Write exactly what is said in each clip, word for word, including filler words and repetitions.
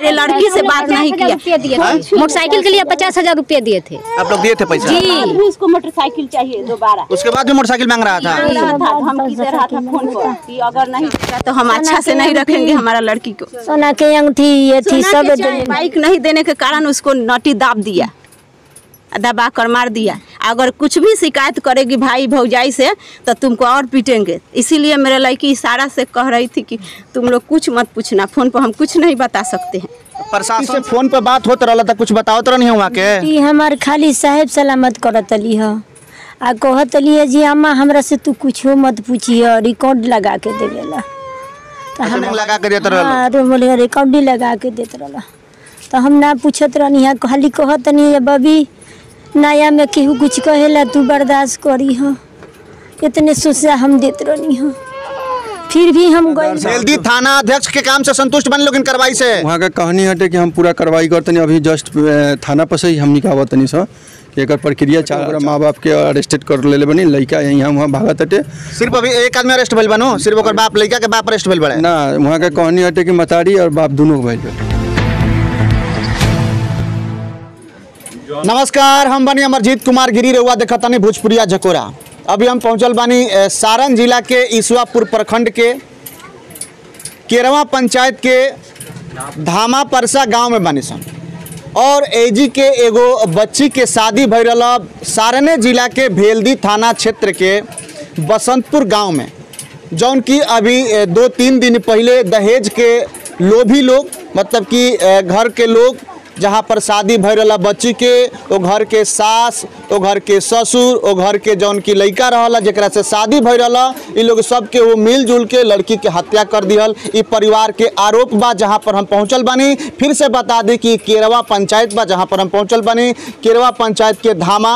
लड़की से बात नहीं किया। मोटरसाइकिल के लिए पचास हजार रुपये दिए थे। आप लोग दिए थे पैसा? जी, उसको मोटरसाइकिल चाहिए दोबारा। उसके बाद भी मोटरसाइकिल मांग रहा था। हम किसे रहा था फोन पर कि अगर नहीं तो हम अच्छा से नहीं रखेंगे हमारा लड़की को। सोना के अंगूठी ये थी सब। बाइक नहीं देने के कारण उसको नटी दाब दिया, दबा कर मार दिया। अगर कुछ भी शिकायत करेगी भाई भौजाई से तो तुमको और पीटेंगे। इसीलिए मेरे लड़की इशारा से कह रही थी कि तुम लोग कुछ मत पूछना, फोन पर हम कुछ नहीं बता सकते हैं। प्रशासन से फोन पर बात होता रहा था, कुछ बताओ तो नहीं हुआ के? हमार खाली साहेब सलामत करत ली है आ कहत ली जी अम्मा हमरा से तू कुछ मत पूछिए, रिकॉर्ड लगा के देवेला तो हम लगा के देते रहला, रिकॉर्ड लगा के देते रहला तो हम ना पूछत रहनी है। खाली कहत नहीं बबी नया में केहू कुछ कहेला तू बर्दाश्त करी हो, इतने सोचा हम देते रहनी हो। फिर भी हम गए। जल्दी थाना अध्यक्ष के काम से संतुष्ट बन लोग कार्रवाई से? वहाँ का कहानी हटे कि हम पूरा कार्रवाई करते अभी जस्ट थाना पर से ही हम निकावत तनी सर एक प्रक्रिया चार माँ बाप के अरेस्टेड कर ले बनी। लड़का यहाँ वहाँ भागत हटे। सिर्फ अभी एक आदमी अरेस्ट भइल बनो? सिर्फ ओकर बाप लड़का के बाप अरेस्ट भइल बड़े ना? वहाँ का कहानी हटे कि मतारी और बाप दोनों भइल बड़े। नमस्कार, हम बनी अमरजीत कुमार गिरी, रहुआ देखतानी भोजपुरिया झकोरा। अभी हम पहुंचल बानी सारण जिला के ईसवापुर प्रखंड के केरवा पंचायत के धामा परसा गांव में बानी सन और एजी के एगो बच्ची के शादी भई रहा सारने जिला के भेल्दी थाना क्षेत्र के बसंतपुर गांव में, जौन की अभी दो तीन दिन पहले दहेज के लोभी लोग मतलब कि घर के लोग जहाँ पर शादी भई रहा बच्ची के, वो घर के सास, वो घर के ससुर, वो घर के जौन की लड़का रहा जरा से शादी भई रहा, इ लोग सबके वो मिलजुल के लड़की के हत्या कर दिहल। इ परिवार के आरोप बा जहाँ पर हम पहुँचल बानी। फिर से बता दी कि केरवा पंचायत बा जहाँ पर हम पहुँचल बानी। केरवा पंचायत के धामा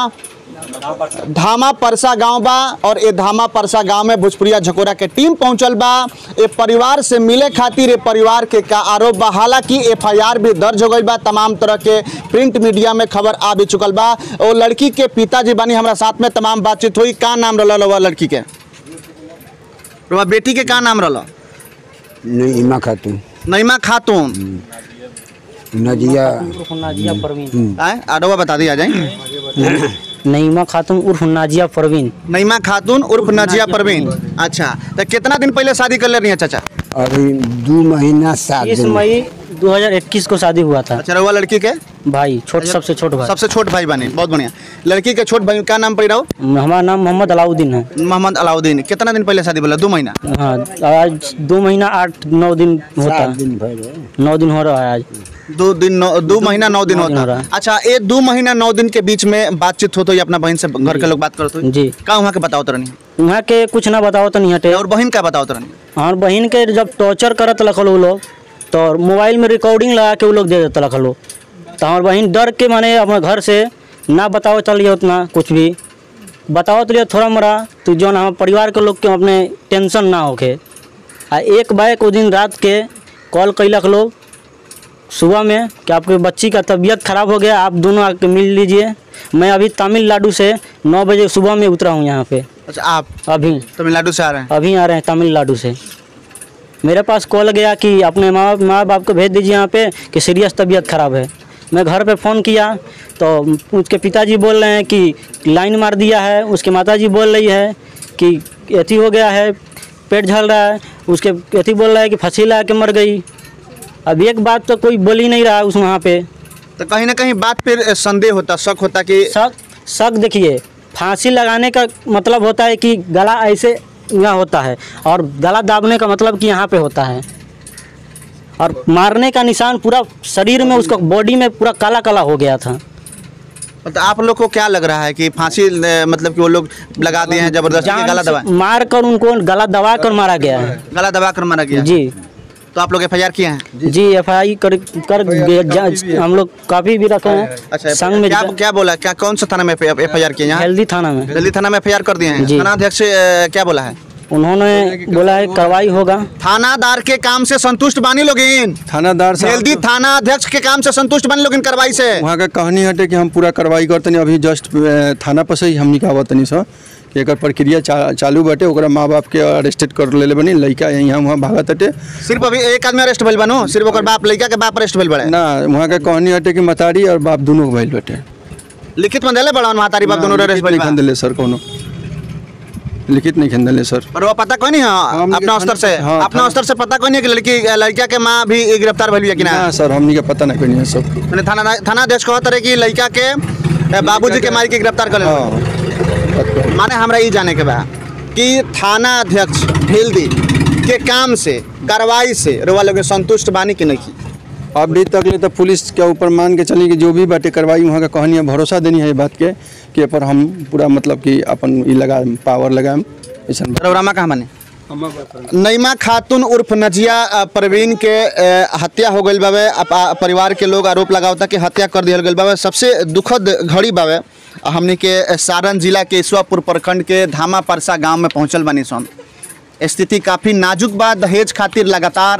धामा परसा गांव बा और ये धामा परसा गांव में भोजपुरिया झकोरा के टीम पहुंचल बा ये परिवार से मिले खातिर। ये परिवार के का आरोप बा, हालांकि एफ आई आर भी दर्ज हो गई बा, तमाम तरह के प्रिंट मीडिया में खबर आ भी चुकल बा। और लड़की के पिताजी बानी हमारा साथ में, तमाम बातचीत हुई। का नाम रहा हुआ लड़की के? बेटी के का नाम रहा? नईमा खातून। नईमा खातून। नजिया नाजिया परवीन। आडवा बता दी आ जाए। नईमा खातून उर्फ नाजिया परवीन। नईमा खातून उर्फ नाजिया परवीन। अच्छा, तो कितना दिन पहले शादी कर ले रही है चाचा? अभी दो महीना सात इस मई दो हज़ार इक्कीस को शादी हुआ था। अच्छा, रहुआ लड़की के भाई छोट सबसे छोट भाई सबसे छोट भाई बने, बहुत बढ़िया। लड़की के छोट भाई का नाम पड़ रहा? हमारा नाम मोहम्मद अलाउद्दीन है। मोहम्मद अलाउद्दीन। कितना दिन पहले शादी बोला? दो महीना? हाँ, आज दो महीना आठ नौ दिन होता है। नौ दिन हो रहा है आज। दो दिन नौ दो महीना नौ दिन होता है। अच्छा, ये दो महीना नौ दिन के बीच में बातचीत हो तो अपना बहन से घर के लोग बात करते हो जी? का वहाँ के बताओ तो नहीं? वहाँ के कुछ ना बताओ तो नहीं हटे। और बहन का बताओ तो नहीं? और बहन के जब टॉर्चर करत लखल वो लोग तो मोबाइल में रिकॉर्डिंग लगा के वो लोग दे देते लखल। तो हमारे बहन डर के माने अपने घर से ना बताओ चलिए उतना कुछ भी बताओ तो थोड़ा मोड़ा तो जो ना परिवार के लोग के अपने टेंशन ना होके। आ एक बाइक वो दिन रात के कॉल कैलक लोग सुबह में कि आपके बच्ची का तबीयत ख़राब हो गया, आप दोनों आके मिल लीजिए। मैं अभी तमिलनाडु से नौ बजे सुबह में उतरा हूँ यहाँ पे। अच्छा, आप अभी तमिलनाडु से आ रहे हैं? अभी आ रहे हैं तमिलनाडु से। मेरे पास कॉल गया कि अपने माँ माँ बाप को भेज दीजिए यहाँ पे कि सीरियस तबीयत ख़राब है। मैं घर पे फ़ोन किया तो उसके पिताजी बोल रहे हैं कि लाइन मार दिया है, उसके माताजी बोल रही है कि एथी हो गया है, पेट झल रहा है, उसके एथी बोल रहा है कि फांसी लगा के मर गई। अब एक बात तो कोई बोल ही नहीं रहा उस वहाँ पे। तो कहीं ना कहीं बात फिर संदेह होता, शक होता कि शक शक देखिए, फांसी लगाने का मतलब होता है कि गला ऐसे यहाँ होता है और गला दाबने का मतलब कि यहाँ पे होता है, और मारने का निशान पूरा शरीर में, उसका बॉडी में पूरा काला काला हो गया था। तो आप लोग को क्या लग रहा है कि फांसी मतलब कि वो लोग लगा दिए हैं जबरदस्ती, गला दबा मार कर उनको गला दबा कर मारा गया है? गला दबा कर मारा गया जी। तो आप लोग एफ आई आर किए हैं? जी, एफ आई आर कर, कर हम लोग काफी भी रखे हैं। अच्छा, संग में क्या क्या बोला, क्या कौन सा थाना में एफ आई आर किए? हेल्दी थाना में। हेल्दी थाना में एफ आई आर कर दिए हैं। थाना अध्यक्ष क्या बोला है? उन्होंने बोला है कार्रवाई होगा। थानादार के काम से संतुष्ट बानी लोगिन? थानादार हेल्दी थाना अध्यक्ष के काम से संतुष्ट बानी लोगिन कार्रवाई से? वहाँ का कहानी हटे कि हम पूरा कार्रवाई करते अभी जस्ट थाना पर से ही हम निकावत तनी सर एकर प्रक्रिया चा, चालू बाटे। ओकरा माँ बाप के अरेस्टेड कर लेले बनी। लड़का यहाँ वहाँ भागत हटे। सिर्फ अभी एक आदमी अरेस्ट भइल बानो? सिर्फ ओकर बाप, लड़का के बाप अरेस्ट भइल बड़े ना? वहाँ के कहानी हटे कि मतारी और बाप दोनों भइल बाटे। लिखित में देले बड़ा महतारी बाप दोनों अरेस्ट भइल बा? नहीं खंदले सर, कोनो लिखित नहीं खंदले सर। पर वो पता कोई नहीं है अपना स्तर से? हाँ, अपना स्तर से पता कोई नहीं कि लड़की लड़का के माँ भी गिरफ्तार भइल कि ना? ना सर, हमनी के पता नहीं कोई है सब। मैंने थाना थाना अध्यक्ष कहत रहे कि लड़का के बाबूजी के मार के गिरफ्तार कर ले। माने हमरा ये जाने के बा कि थाना अध्यक्ष भेल्दी के काम से, कार्रवाई से रउआ लोग संतुष्ट बानी कि नहीं? अभी तक ले तो पुलिस के ऊपर मान के चली कि जो भी बाटे कार्रवाई वहाँ का कहानी भरोसा देनी है बात के कि पर हम पूरा मतलब कि अपन ई लगा पावर लगाएम। ऐसा रौरामा कहाँ माने? नईमा खातून उर्फ नजिया परवीन के हत्या हो गई बावे। परिवार के लोग आरोप लगावता कि हत्या कर दिया गई बावे। सबसे दुखद घड़ी बावे हमने के सारण जिला के ईश्वरपुर प्रखंड के धामा परसा गांव में पहुंचल बानी सन। स्थिति काफ़ी नाजुक बा। दहेज खातिर लगातार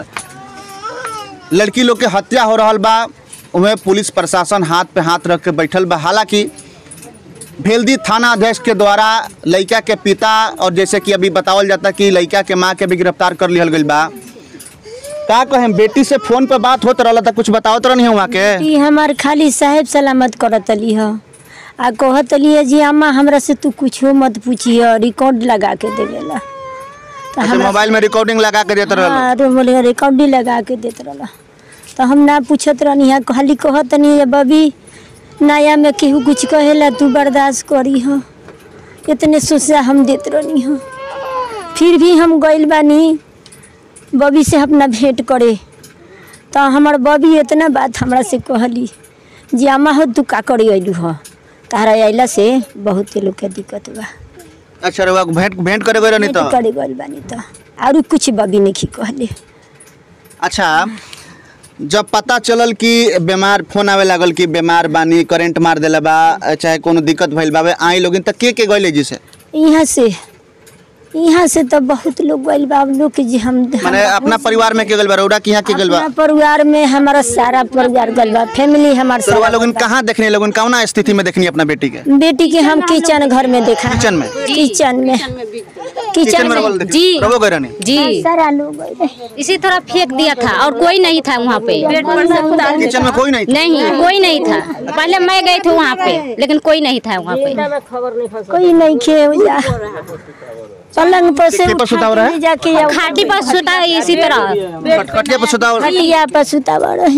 लड़की लोग के हत्या हो रहा बा। उन्हें पुलिस प्रशासन हाथ पे हाथ रख के बैठल बा। हालांकि भेल्दी थाना अध्यक्ष के द्वारा लड़का के पिता और जैसे कि अभी बतावल जाता कि लड़का के माँ के भी गिरफ्तार कर लिया गई बा। का कहें, बेटी से फोन पे बात होत रहा था, कुछ बताओ तो नहीं वहाँ के? हमार खाली साहेब सलामत करत ली है आ कहत ली जी अम्मा हमरा से तू कुछ मत पूछी है, रिकॉर्ड लगा के देवेला। तो अच्छा, मोबाइल में रिकॉर्डिंग लगा के देते रहा? हाँ, रिकॉर्डिंग लगा के देते रहा। तो हम ना पूछत रहनी है, खाली कहत नहीं है बबी नया में केहू कुछ कहेला तू बर्दाश्त करी हो। इतने सोचा हम देते रहनी हो। फिर भी हम गइल बानी बबी से अपना भेंट करे। तो हमार बबी इतना बात हमरा से कहली जी अम्मा हो तू का करी अइलू हो, तारा अइला से बहुत लोग के दिक्कत बा। अच्छा, रउआ भेंट भेंट करे गइल नहीं? तो करे गइल बानी तो और कुछ बबी नहीं कहले। अच्छा, जब पता चलल कि बीमार, फोन आवे लागल कि बीमार बानी, करंट मार देला बा, चाहे कोनो दिक्कत भइल बावे, आई लोगिन तक के के गइले जी से? यहाँ से यहाँ से तो बहुत लोग गइल बा। लोग के जी हम माने अपना परिवार में के गइल बा? रउरा के यहाँ के गइल बा? अपना परिवार में हमारा सारा परिवार गइल बा, फैमिली हमार सारा। रउआ लोगन कहाँ देखने लोगन, कौना स्थिति में देखनी अपना बेटी के? बेटी के हम किचन घर में देखा। किचन में? किचन में किचन में जी रउआ गइल रहनी? जी सारा लोग गइल। इसी तरह फेंक दिया था और कोई नहीं था वहाँ पे। किचन में कोई नहीं था? नहीं, कोई नहीं था। पहले मैं गई थी वहाँ पे लेकिन कोई नहीं था वहाँ पे। कोई नहीं खे पलंग पर से जाके खाटी पर सुता है। इसी तरह खटिया पर सुता है? खटिया पर सुता बड़े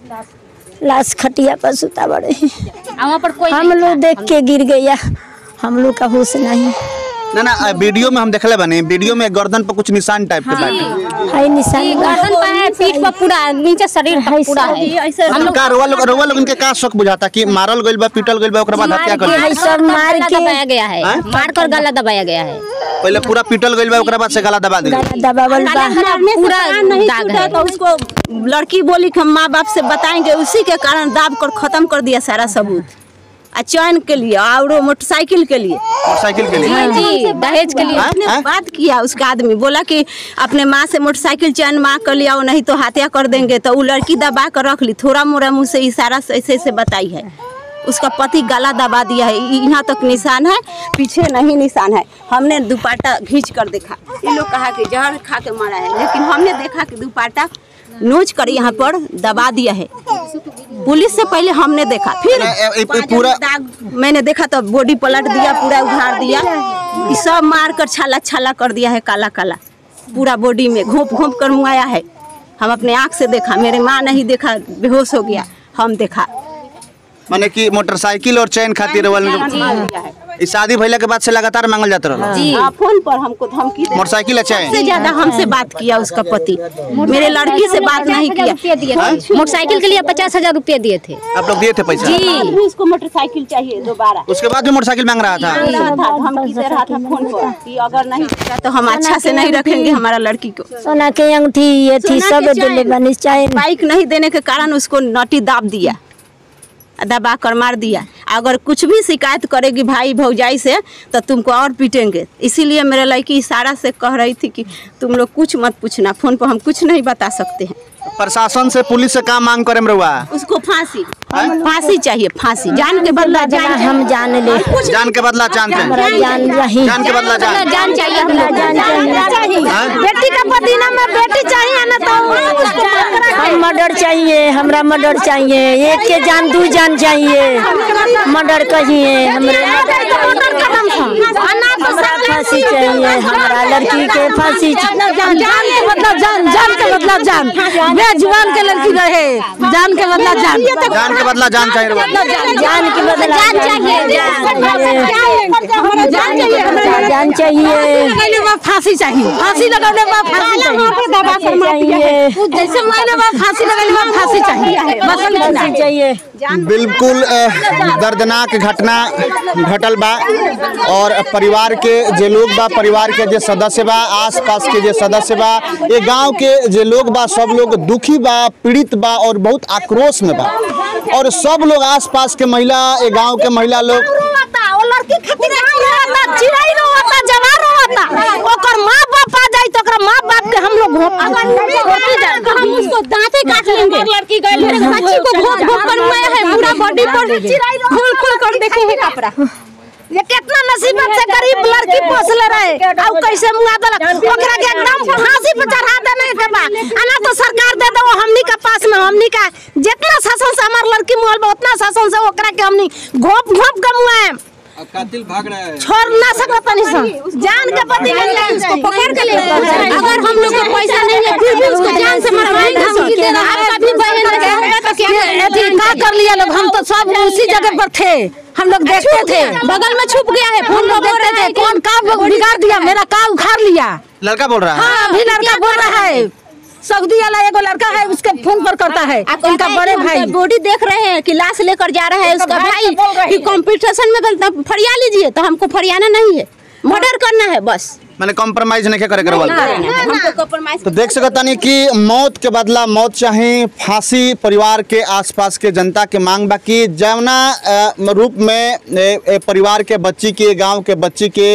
लाश खटिया पर सुता बड़े। वहाँ पर कोई हम लोग देख के गिर गया, हम लोग का होश नहीं। ना ना, वीडियो में हम देखले बने, वीडियो में गर्दन पर कुछ निशान टाइप के बाटे। है निशान गर्दन पर है, पीठ पर पूरा, नीचे शरीर पर पूरा है। हम लोग का रोवा लोग रोवा लोग इनके का शक बुझाता कि मारल गइल बा, पीटल गइल बा, ओकरा बाद हत्या कर है। सब मार के दबाया गया है, मार कर गला दबाया गया है। पहले पूरा पीटल गइल बा, ओकरा बाद से गला दबा दिया। दबावल बा पूरा दाग है। तो उसको लड़की बोली कि हम माँ बाप से बताएंगे, उसी के कारण दाब कर खत्म कर दिया सारा सबूत। आ चैन के लिए और मोटरसाइकिल के लिए, मोटरसाइकिल के लिए जी, दहेज के लिए आपने बात किया। उसका आदमी बोला कि अपने माँ से मोटरसाइकिल चैन माँ कर लिया, नहीं तो हत्या कर देंगे। तो वो लड़की दबा कर रख ली, थोड़ा मोड़ा मुँह से इशारा से ऐसे ऐसे बताई है। उसका पति गला दबा दिया है, यहाँ तक निशान है, पीछे नहीं निशान है। हमने दुपट्टा खींच कर देखा, ये लोग कहा कि जहर खा के मारा है, लेकिन हमने देखा कि दुपट्टा नोच कर यहाँ पर दबा दिया है। पुलिस से पहले हमने देखा, फिर पूरा दाग मैंने देखा तो बॉडी पलट दिया, पूरा उघाड़ दिया, ये सब मार कर छाला छाला कर दिया है, काला काला पूरा बॉडी में घोंप घोंप कर मुआया है। हम अपने आँख से देखा, मेरे माँ नहीं देखा, बेहोश हो गया, हम देखा। माने कि मोटरसाइकिल और चैन खातिर इस शादी भइला के बाद से लगातार मांगल जाता रहा जी। फोन पर हमको धमकी दे, मोटरसाइकिल है, चैन। सबसे ज्यादा हमसे बात किया उसका पति, मेरे लड़की से बात नहीं किया। मोटरसाइकिल के लिए पचास हजार रुपये दिए थे। आप लोग दिए थे पैसा? जी। उसको मोटरसाइकिल चाहिए दोबारा। उसके बाद भी मोटरसाइकिल मांग रहा था? धमकी दे रहा था फोन पर कि अगर नहीं देगा तो हम अच्छा से नहीं रखेंगे हमारा लड़की को। सोना के अंगूठी ये थी सब दिले बनी, चाहे बाइक नहीं देने के कारण उसको नटी दाब दिया, दबा कर मार दिया। अगर कुछ भी शिकायत करेगी भाई भौजाई से तो तुमको और पीटेंगे। इसीलिए मेरे लड़की इशारा से कह रही थी कि तुम लोग कुछ मत पूछना, फोन पर हम कुछ नहीं बता सकते हैं। प्रशासन से पुलिस से काम मांग करे रहुआ? उसको फांसी फांसी चाहिए, फांसी। जान के बदला जान, हम जान ले, जान के बदला जान चाहिए, जान रही, जान के बदला जान जान चाहिए, हम लोग जान चाहिए। बेटी का पदीना में बेटी चाहिए ना, तो हम मर्डर चाहिए, हमरा मर्डर चाहिए, एक के जान दू जान चाहिए, मर्डर कहिए हमरे, हमरा फांसी चाहिए, हमरा लड़की के फांसी। जान के बदला जान, जान के बदला जान, बेजुबान के लड़की रहे, जान के बदला जान, जान के बदला जान चाहिए, जान के बदला जान चाहिए, जान चाहिए, फांसी चाहिए, फांसी लगाने के बाद फांसी चाहिए, जैसे मैंने फांसी लगाने बाद फांसी चाहिए, फांसी चाहिए। बिल्कुल दर्दनाक घटना घटल बा और परिवार के जे लोग बा, परिवार के जे सदस्य बा, आस पास के जे सदस्य बा, ये गांव के जे लोग बा, सब लोग दुखी बा, पीड़ित बा और बहुत आक्रोश में बा। और सब लोग आस पास के महिला, ये गांव के महिला लोग लड़की खातिर चिड़ै रोता, जवान रोता, ओकर माँ बाप आ जाए तो ओकर माँ बाप के हम लोग हम उसको दांते काट लेंगे। लड़की गई बच्ची को घोप घोप कर मुआ है, पूरा बॉडी पर खोल खोल कर देखे है कपड़ा। ये कितना नसीबत से गरीब लड़की पोसले रहे, अब कैसे मुआ दलक, ओकरा के एकदम फांसी पे चढ़ा देने के बा। अना तो सरकार दे दो हमनी का पास में, हमनी का जितना शासन से हमार लड़की मुआल बा उतना शासन से ओकरा के हमनी घोप घोप के मुआ कातिल भाग रहा है, छोड़ ना सकता नहीं सर, जान के पति उसको पकड़ के ले। अगर हम लोग को पैसा नहीं है फिर भी उसको जान से मरवाएंगे। आपका भी बहन है तो क्या कर लिया लोग, हम तो सब उसी जगह पर थे, हम लोग देखते थे, बगल में छुप गया है, फोन में देखते थे, कौन काम बिगाड़ दिया, मेरा काम उखाड़ लिया। लड़का बोल रहा है? हाँ अभी लड़का बोल रहा है, सऊदी वाला एगो लड़का है, उसके फोन पर करता है, इनका बड़े भाई बॉडी देख रहे हैं कि लाश लेकर जा रहा है उसका भाई कि कंपटीशन में फरिया लीजिए, तो हमको फरियाना नहीं है, मर्डर करना है बस, मैंने कॉम्प्रोमाइज नहीं करे करवाल। हमको कॉम्प्रोमाइज। तो देख सकता नहीं कि मौत के बदला मौत चाहे, फांसी परिवार के आसपास के जनता के मांग बाकी जवना रूप में ए, ए, परिवार के बच्ची के, गांव के बच्ची के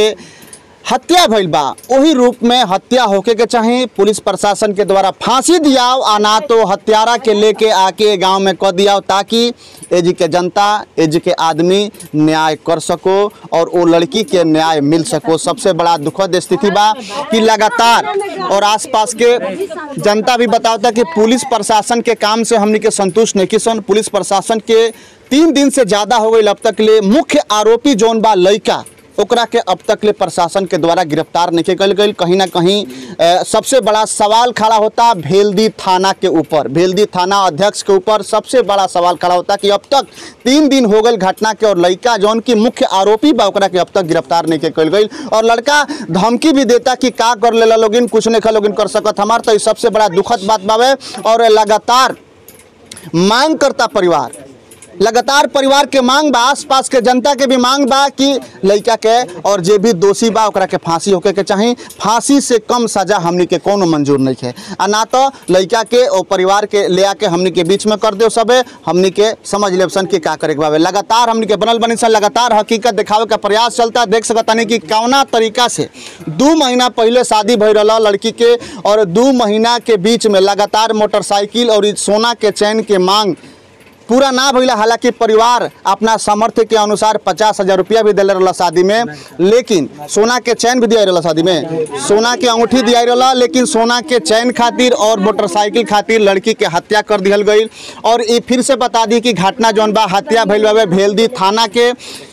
हत्या भइल बा, वही रूप में हत्या होके के चाहे, पुलिस प्रशासन के द्वारा फांसी दियाओ आ ना तो हत्यारा के लेके आके गांव में कह दियाओ, ताकि एजी के जनता, एजी के आदमी न्याय कर सको और वो लड़की के न्याय मिल सको। सबसे बड़ा दुखद स्थिति बा कि लगातार और आसपास के जनता भी बताता कि पुलिस प्रशासन के काम से हमनी के संतुष्ट नहीं किसन। पुलिस प्रशासन के तीन दिन से ज़्यादा हो गई अब तक ले मुख्य आरोपी जौन बा लड़का, ओकरा के अब तक ले प्रशासन के द्वारा गिरफ्तार नहीं कल गई। कहीं ना कहीं ए, सबसे बड़ा सवाल खड़ा होता भेल्दी थाना के ऊपर, भेल्दी थाना अध्यक्ष के ऊपर सबसे बड़ा सवाल खड़ा होता कि अब तक तीन दिन हो गए घटना के और लड़का जौन की मुख्य आरोपी बा ओकरा के अब तक गिरफ्तार नहीं कल गई। और लड़का धमकी भी देता कि का कर ले लोगिन, कुछ नहीं लोगिन कर सकत हमार। तो सबसे बड़ा दुखद बात बावे और लगातार मांग करता परिवार, लगातार परिवार के मांग बा, आस पास के जनता के भी मांग बा कि लड़का के और जे भी दोषी बा ओकरा के फांसी होके के चाही। फांसी से कम सजा हमनी के कोनो मंजूर नहीं है, आ ना तो लड़का के और परिवार के ले आके हमनी के बीच में कर दे सबे, हमनी के समझ ले सन कि का करे के बावे। लगातार हमनी के बनल बनी सन, लगातार हकीकत दिखावे का प्रयास चलता। देख सकता नहीं कि कौना तरीका से दो महीना पहले शादी भई रहा लड़की के और दो महीना के बीच में लगातार मोटरसाइकिल और सोना के चैन के मांग पूरा ना भइला। हालांकि परिवार अपना सामर्थ्य के अनुसार पचास हजार रुपया भी दिले रहा शादी में, लेकिन सोना के चैन भी दिया रहा शादी में, सोना के अंगूठी दिया रहा, लेकिन सोना के चैन खातिर और मोटरसाइकिल खातिर लड़की के हत्या कर दिहल गई। और ये फिर से बता दी कि घटना जौन बा हत्या भइल बावे भेल्दी थाना के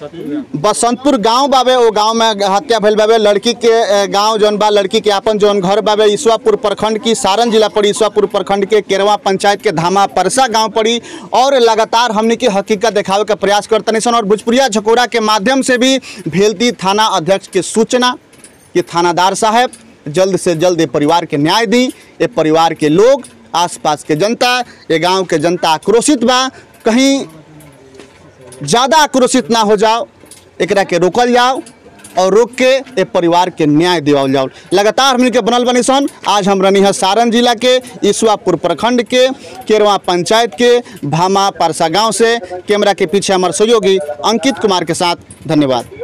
बसंतपुर गाँव बावे, वो गाँव में हत्या भइल बावे। लड़की के गाँव जौन बा, लड़की के अपन जौन घर बावे ईसवापुर प्रखंड की, सारण जिला पड़ी ईसवापुर प्रखंड के केरवा पंचायत के धामा परसा गाँव पड़ी। और लगातार हमने की हकीकत दिखावे का प्रयास करते हैं और भोजपुरिया झकोरा के माध्यम से भी भेल्दी थाना अध्यक्ष के सूचना कि थानादार साहब जल्द से जल्द ये परिवार के न्याय दी। ये परिवार के लोग, आसपास के जनता, ये गांव के जनता आक्रोशित बा, कहीं ज़्यादा आक्रोशित ना हो जाओ, एकरा के रोकल जाओ और रोक के ए परिवार के न्याय दिवाल जाओ। लगातार हमने के बनल बनी सन। आज हम रनी है सारण जिला के ईसवापुर प्रखंड के केरवा पंचायत के भामा परसा गांव से। कैमरा के पीछे हमारे सहयोगी अंकित कुमार के साथ, धन्यवाद।